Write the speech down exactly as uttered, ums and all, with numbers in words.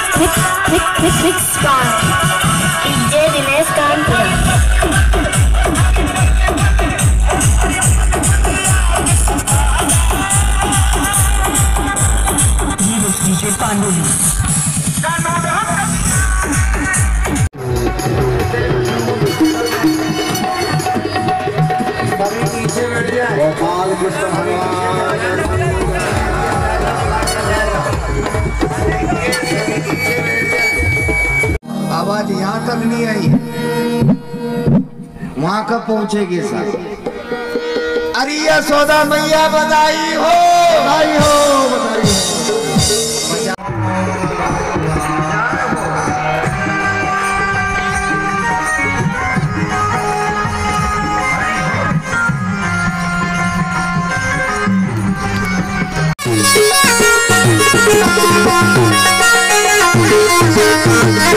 Mixed by D J Dinesh Kanpura. D J Pandoli. Gopal Krishna भगवान आवाज यहाँ तक नहीं आई, वहां कब पहुंचेगी सर? अरे यशोदा मैया बधाई हो, बधाई हो, बधाई हो। Thank you.